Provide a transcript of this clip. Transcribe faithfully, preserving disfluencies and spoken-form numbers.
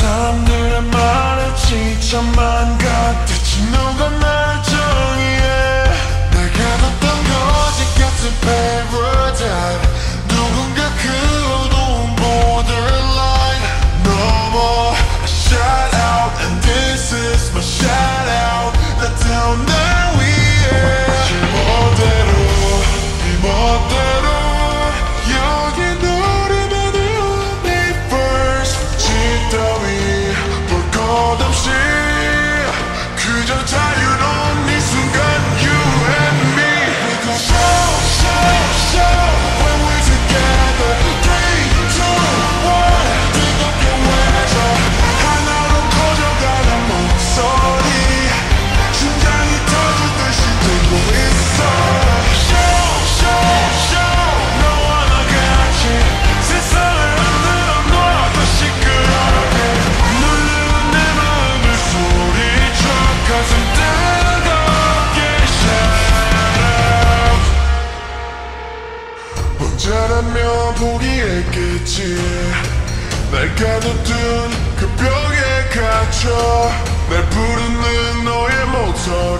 사람들의 말에 지쳐만 가 대체 누가 날 정의해 내가 뒀던 거짓 같은 paradigm 누군가 그 어두운 borderline 넘어 I shout out and this is my shout out 나 down 날 위해 제 멋대로 네 멋대로 여기 노래만 내 first 지 따위 볼 것 없이 그저 자유로운 이 순간 you and me We go show show show when we're together three two one 뜨겁게 외쳐 하나로 커져가는 목소리 심장이 터지듯이 뛰고 있어 Show show show 너와 나 같이 세상을 흔들어 놔 시끄럽게 눌리는 내 마음을 소리쳐 가슴 뜨겁게 shout out 혼자라면 포기했겠지 날 가둬둔 그 벽에 갇혀 날 부르는 너의 목소리